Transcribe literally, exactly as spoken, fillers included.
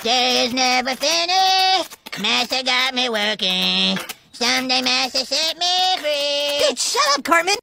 Day is never finished. Master got me working. Someday Master set me free. Dude, shut up, Cartman.